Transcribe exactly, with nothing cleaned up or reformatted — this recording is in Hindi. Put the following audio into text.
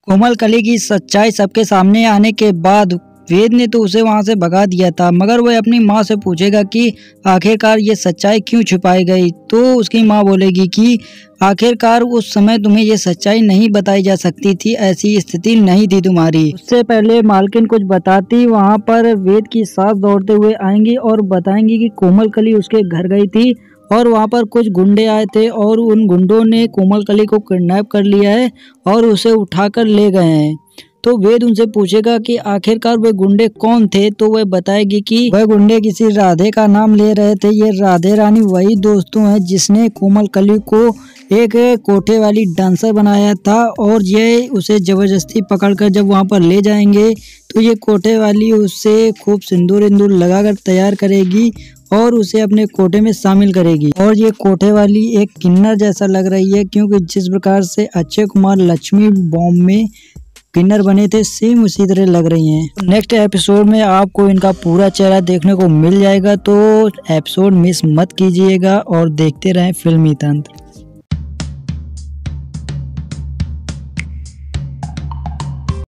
कोमल कली की सच्चाई सबके सामने आने के बाद वेद ने तो उसे वहां से भगा दिया था, मगर वह अपनी माँ से पूछेगा कि आखिरकार ये सच्चाई क्यों छुपाई गई। तो उसकी माँ बोलेगी कि आखिरकार उस समय तुम्हें ये सच्चाई नहीं बताई जा सकती थी, ऐसी स्थिति नहीं थी तुम्हारी। उससे पहले मालकिन कुछ बताती, वहां पर वेद की सास दौड़ते हुए आएंगी और बताएंगी कि कोमल कली उसके घर गई थी और वहां पर कुछ गुंडे आए थे और उन गुंडों ने कोमल कली को किडनैप कर लिया है और उसे उठाकर ले गए हैं। तो वेद उनसे पूछेगा कि आखिरकार वे गुंडे कौन थे। तो वह बताएगी कि वह गुंडे किसी राधे का नाम ले रहे थे। ये राधे रानी वही दोस्तों है जिसने कोमल कली को एक कोठे वाली डांसर बनाया था और ये उसे जबरदस्ती पकड़कर जब वहां पर ले जाएंगे तो ये कोठे वाली उससे खूब सिंदूर इंदूर लगाकर तैयार करेगी और उसे अपने कोठे में शामिल करेगी। और ये कोठे वाली एक किन्नर जैसा लग रही है, क्योंकि जिस प्रकार से अक्षय कुमार लक्ष्मी बॉम्ब में किन्नर बने थे सेम उसी तरह लग रही हैं। नेक्स्ट एपिसोड में आपको इनका पूरा चेहरा देखने को मिल जाएगा, तो एपिसोड मिस मत कीजिएगा और देखते रहें फिल्मी तंत्र।